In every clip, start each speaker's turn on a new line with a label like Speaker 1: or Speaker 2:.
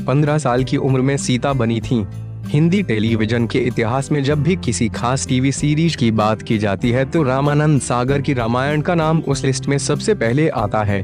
Speaker 1: 15 साल की उम्र में सीता बनी थीं। हिंदी टेलीविजन के इतिहास में जब भी किसी खास टीवी सीरीज की बात की जाती है तो रामानंद सागर की रामायण का नाम उस लिस्ट में सबसे पहले आता है।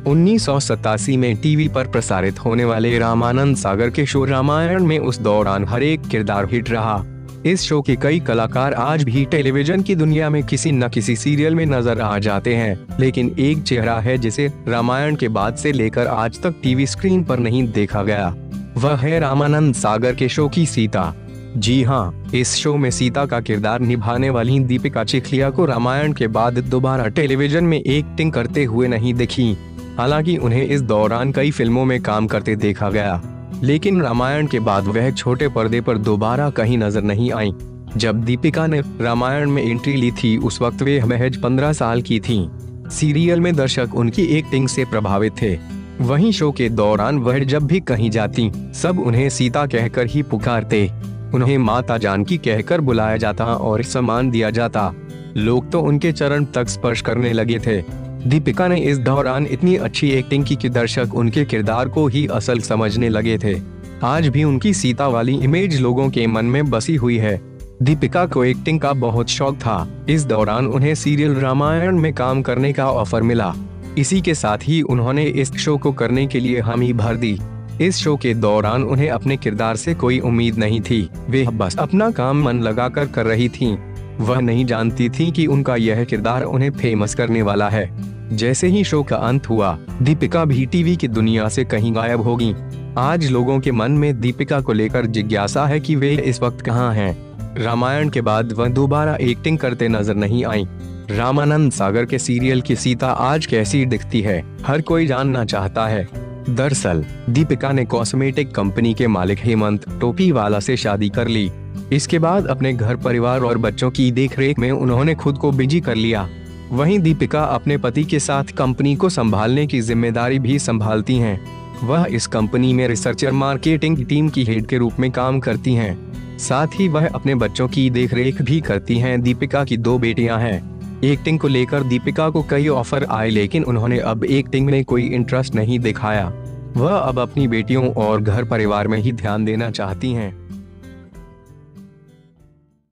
Speaker 1: 1987 में टीवी पर प्रसारित होने वाले रामानंद सागर के शो रामायण में उस दौरान हर एक किरदार हिट रहा। इस शो के कई कलाकार आज भी टेलीविजन की दुनिया में किसी न किसी सीरियल में नजर आ जाते हैं, लेकिन एक चेहरा है जिसे रामायण के बाद से लेकर आज तक टीवी स्क्रीन पर नहीं देखा गया। वह है रामानंद सागर के शो की सीता। जी हाँ, इस शो में सीता का किरदार निभाने वाली दीपिका चिखलिया को रामायण के बाद दोबारा टेलीविजन में एक्टिंग करते हुए नहीं दिखी। हालांकि उन्हें इस दौरान कई फिल्मों में काम करते देखा गया, लेकिन रामायण के बाद वह छोटे पर्दे पर दोबारा कहीं नजर नहीं आई। जब दीपिका ने रामायण में एंट्री ली थी उस वक्त वे महज 15 साल की थीं। सीरियल में दर्शक उनकी एक्टिंग से प्रभावित थे। वहीं शो के दौरान वह जब भी कहीं जाती सब उन्हें सीता कहकर ही पुकारते। उन्हें माता जानकी कहकर बुलाया जाता और सम्मान दिया जाता। लोग तो उनके चरण तक स्पर्श करने लगे थे। दीपिका ने इस दौरान इतनी अच्छी एक्टिंग की कि दर्शक उनके किरदार को ही असल समझने लगे थे। आज भी उनकी सीता वाली इमेज लोगों के मन में बसी हुई है। दीपिका को एक्टिंग का बहुत शौक था। इस दौरान उन्हें सीरियल रामायण में काम करने का ऑफर मिला। इसी के साथ ही उन्होंने इस शो को करने के लिए हामी भर दी। इस शो के दौरान उन्हें अपने किरदार से कोई उम्मीद नहीं थी। वे बस अपना काम मन लगाकर कर रही थीं। वह नहीं जानती थी कि उनका यह किरदार उन्हें फेमस करने वाला है। जैसे ही शो का अंत हुआ, दीपिका भी टीवी की दुनिया से कहीं गायब होगी। आज लोगों के मन में दीपिका को लेकर जिज्ञासा है कि वे इस वक्त कहां हैं। रामायण के बाद वह दोबारा एक्टिंग करते नजर नहीं आई। रामानंद सागर के सीरियल की सीता आज कैसी दिखती है, हर कोई जानना चाहता है। दरअसल दीपिका ने कॉस्मेटिक कंपनी के मालिक हेमंत टोपीवाला से शादी कर ली। इसके बाद अपने घर परिवार और बच्चों की देखरेख में उन्होंने खुद को बिजी कर लिया। वहीं दीपिका अपने पति के साथ कंपनी को संभालने की जिम्मेदारी भी संभालती हैं। वह इस कंपनी में रिसर्चर मार्केटिंग टीम की हेड के रूप में काम करती हैं। साथ ही वह अपने बच्चों की देखरेख भी करती हैं। दीपिका की 2 बेटियां हैं। एक्टिंग को लेकर दीपिका को कई ऑफर आए, लेकिन उन्होंने अब एक्टिंग में कोई इंटरेस्ट नहीं दिखाया। वह अब अपनी बेटियों और घर परिवार में ही ध्यान देना चाहती हैं।